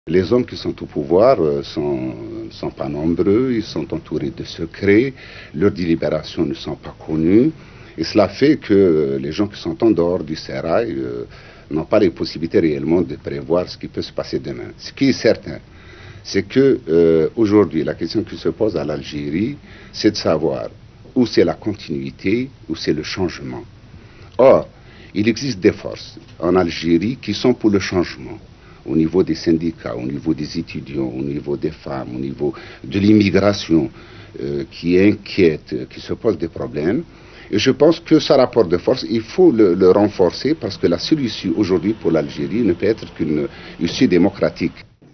Les hommes qui sont au pouvoir sont pas nombreux, ils sont entourés de secrets, leurs délibérations ne sont pas connues. Et cela fait que les gens qui sont en dehors du sérail n'ont pas les possibilités réellement de prévoir ce qui peut se passer demain. Ce qui est certain, c'est que aujourd'hui, la question qui se pose à l'Algérie, c'est de savoir où c'est la continuité, où c'est le changement. Or, il existe des forces en Algérie qui sont pour le changement, au niveau des syndicats, au niveau des étudiants, au niveau des femmes, au niveau de l'immigration qui inquiète, qui se pose des problèmes. Et je pense que ce rapport de force, il faut le renforcer parce que la solution aujourd'hui pour l'Algérie ne peut être qu'une issue démocratique.